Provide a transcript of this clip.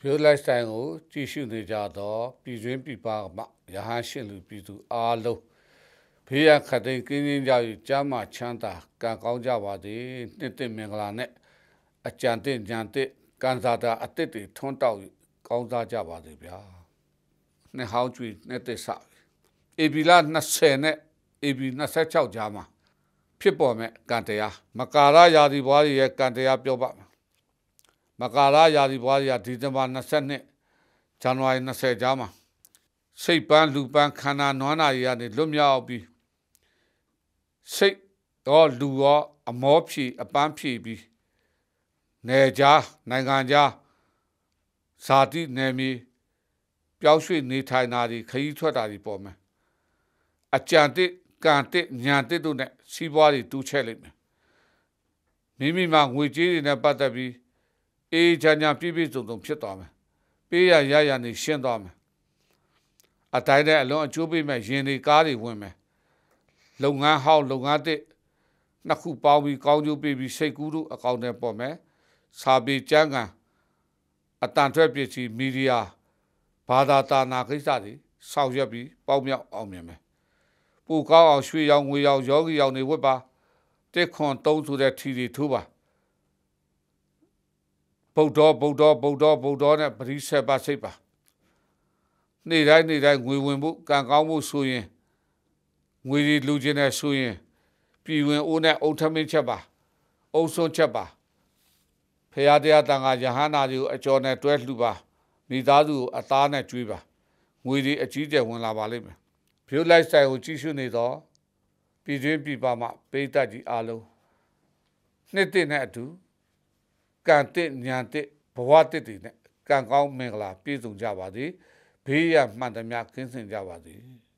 View lifestyle ကိုကြည့်ရှုနေကြတော့ပြည်တွင်းပြည်ပမှာရဟန်းရှင်လူပြည်သူအားလုံးဘေးရန်ခတ်သိမ်းကင်းကြ၍ကျမ်းမာချမ်းသာကံကောင်းကြပါစေနှစ်သိမင်္ဂလာနဲ့အကြံတင့်ဉာဏ်တင့်ကံစားတာအသစ်တွေထွန်းတောက်ကောင်းစားကြပါစေဗျာနှစ်ဟောင်းကျွေနှစ်သစ်စဧပြီလ20နဲ့ဧပြီ26ကြားမှာဖြစ်ပေါ်မဲ့ကံတရားမကာရယာဒီဘွားရဲ့ကံတရားပြောပါမယ်မကာရယာဒီဘွားရဒီဇင်ဘာ22ဇန်နဝါရီ20ကြားမှာစိတ်ပန်းလူပန်းခန္ဓာနွမ်းနာရီကနေလွတ်မြောက်ပြီးစိတ်တော့လူရောအမောဖြီအပန်းဖြီပြီးနယ်ကြားနိုင်ငံကြားဇာတိနယ်မြေပျောက်ရွှေ့နေထိုင်တာတွေခရီးထွက်တာတွေပေါ်မယ်အကြံတစ်ကံတစ်ညာတစ်တို့နဲ့စီးပွားတွေတူးချဲ့လိမ့်မယ်မိမိမှာငွေကြေးတွေနဲ့ပတ်သက်ပြီးအေးချမ်းချမ်းပြည့်ပြည့်စုံစုံဖြစ်သွားမယ်ပေးရရရနေရှင်းသွားမယ်အတိုင်းတဲ့အလုံးအကျိုးပေးမဲ့ရင်တွေကားတွေဝင်မယ်လုပ်ငန်းဟောက်လုပ်ငန်းတစ်နှစ်ခုပေါင်းပြီးကောင်းကျိုးပေးပြီးစိတ်ကူးတို့အကောင့်ထဲပေါ်မယ်စာပေကျမ်းဂန်အတန်ထွက်ပစ္စည်းမီဒီယာဘာသာတာနာကိစ္စတွေဆောင်ရွက်ပြီးပေါက်မြောက်အောင်မြင်မယ်ပူကောင်းအောင်ရွှေရောင်ငွေရောင်ယောဂီရောင်တွေဝတ်ပါတစ်ခွန်3ဆိုတဲ့ထီတွေထိုးပါဗုဒ္ဓနဲ့ပရိစ္ဆေပစိတ်ပါနေ့တိုင်းငွေဝင်ဖို့ကံကောင်းဖို့ဆိုရင်ငွေတွေလူချင်းနဲ့ဆိုရင်ပြည်ဝင်အိုးနဲ့အုံထမင်းချက်ပါအုံစွန်းချက်ပါဖရာတရားတန်ခါယဟန္တာတွေကိုအကျော်နဲ့တွဲလှူပါမိသားစုကိုအသားနဲ့ကျွေးပါငွေတွေအကြီးကျယ်ဝင်လာပါလိမ့်မယ်ဗီယိုလိုက်စတိုင်ကိုကြည့်ရှုနေတော့ပြည်တွင်းပြည်ပမှာပိဋကကြီးအားလုံးနှစ်တစ်နဲ့အတူကံတစ်ညာတစ်ဘဝတစ်တွေနဲ့ကံကောင်းမင်္ဂလာပြည့်စုံကြပါစေဘေးရန်မှန်သမျှကင်းစင်ကြပါစေ